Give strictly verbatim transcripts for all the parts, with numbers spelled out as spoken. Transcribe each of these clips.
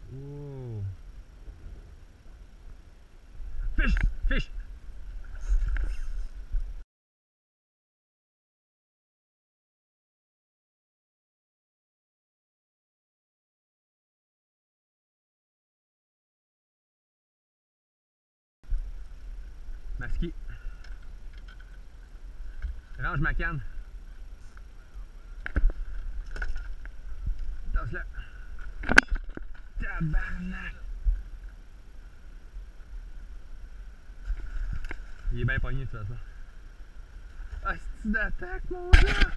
Oh. Fish! Fish! Masqué. Range ma canne. Tasse-la. Tabarnak! Il est bien pogné de toute façon. Ah, c'est d'attaque, mon gars!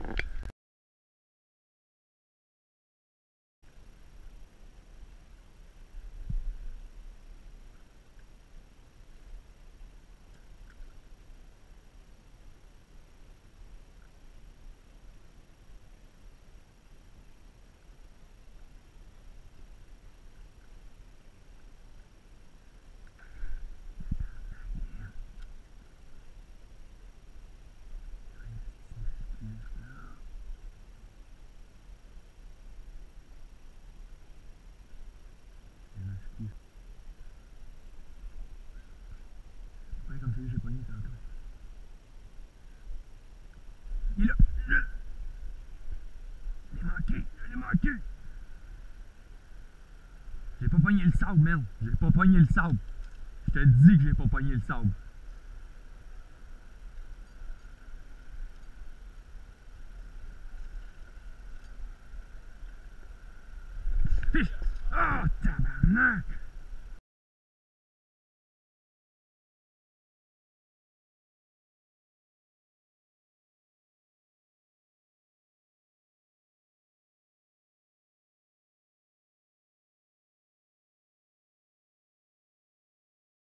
Ouais, comme celui que j'ai pogné tantôt. Il est là! Il est là! Je l'ai manqué! Je l'ai manqué! J'ai pas pogné le sable, man! J'ai pas pogné le sable! Je te dis que j'ai pas pogné le sable! Fish! Ah! Oh,